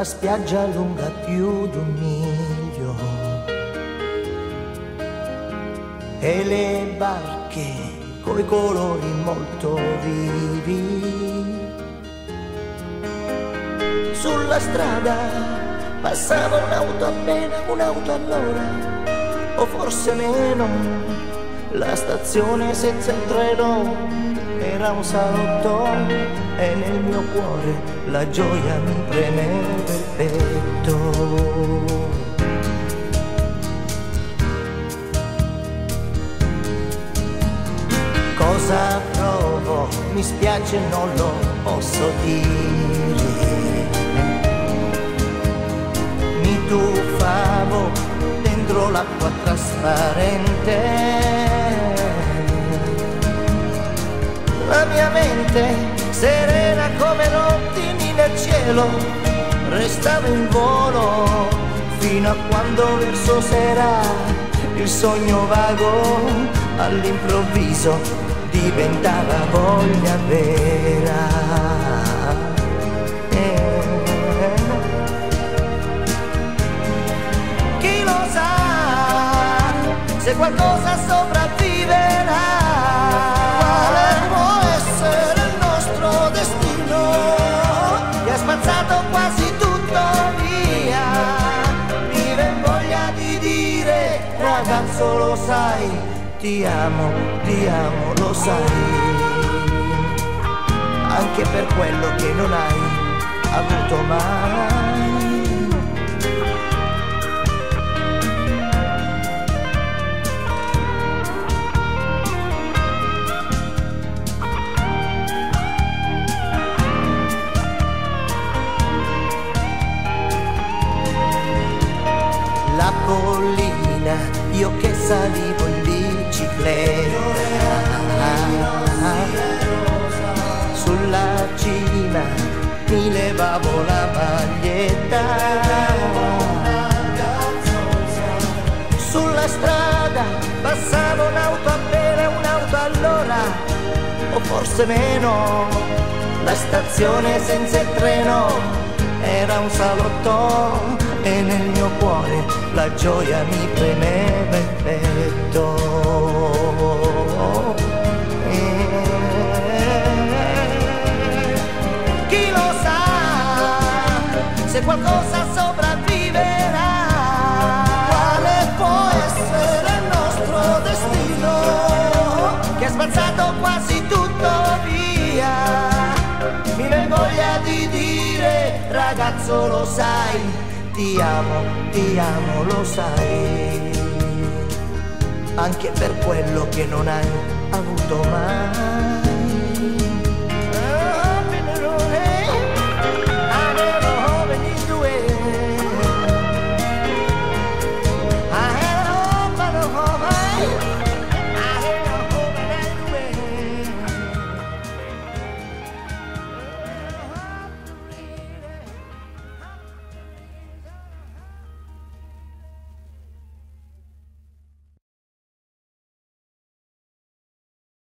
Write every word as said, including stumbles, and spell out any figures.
la spiaggia lunga più d'un miglio e le barche coi colori molto vivi. Sulla strada passava un'auto appena, un'auto all'ora, o forse meno. La stazione senza il treno era un salotto e nel mio cuore la gioia mi premeva il petto. Cosa provo? Mi spiace, non lo posso dire. Mi tuffavo dentro l'acqua trasparente. La mia mente, serena come rondini nel cielo, restava in volo fino a quando verso sera il sogno vago all'improvviso diventava voglia vera. Eh. Chi lo sa se qualcosa sopravviverà? Quale può essere il nostro destino che ha spazzato quasi tutto via? Mi viene voglia di dire, ragazzo, lo sai, ti amo, ti amo, lo sai, anche per quello che non hai avuto mai. La collina, io che salivo in bicicletta, sulla cima mi levavo la maglietta. Sulla strada passava un'auto appena, un'auto all'ora, o forse meno. La stazione senza il treno era un salotto e nel mio cuore la gioia mi premeva il petto. Chi lo sa se qualcosa sopravviverà? Quale può essere il nostro destino che ha spazzato quasi tutto via? Mi viene voglia di dire, ragazzo, lo sai, ti amo, ti amo, lo sai, anche per quello che non hai avuto mai.